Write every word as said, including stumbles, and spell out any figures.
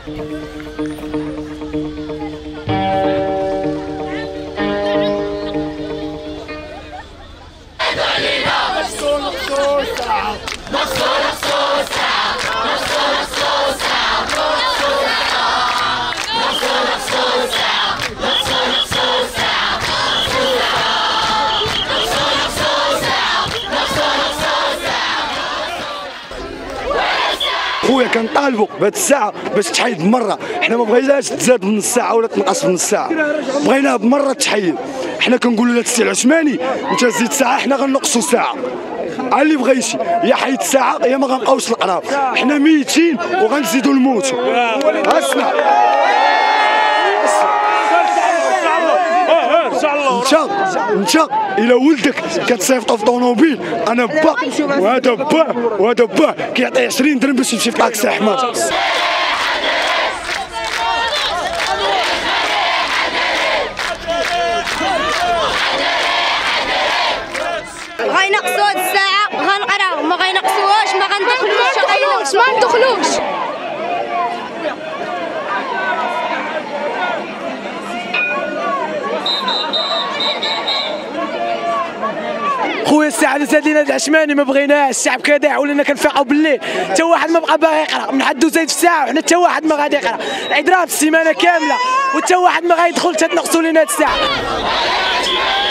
خويا كنطالبوا بهذه الساعه باش تحيد بمره، حنا ما بغيناش تزاد بنص ساعه ولا تنقص بنص ساعه، بغيناها بمره تحيد. حنا كنقولوا لهاد السي العثماني انت زيد ساعه حنا غنقصوا ساعه، على اللي بغى يمشي يا حيد ساعه يا ما غنبقاوش القراب، حنا ميتين وغنزيدوا نموتوا. اسمع انت انت الى ولدك كتصيفطو في طوموبيل انا با وهذا با وهذا با كيعطي عشرين درهم باش يمشي في طاكسي احمر. غينقصوا هاد الساعه غنقراو، ما غينقصوهاش ما غندخلوش ما ندخلوش. خويا الساعه اللي زاد لينا العشماني ما بغيناش، الشعب كداع ولينا كنفيقوا بالليل، حتى واحد ما بقى باغي يقرا، من حد زايد في الساعه وحنا حتى واحد ما غادي يقرا، اضراب السيمانه كامله وحتى واحد ما غيدخل تنقصوا لينا هاد الساعه.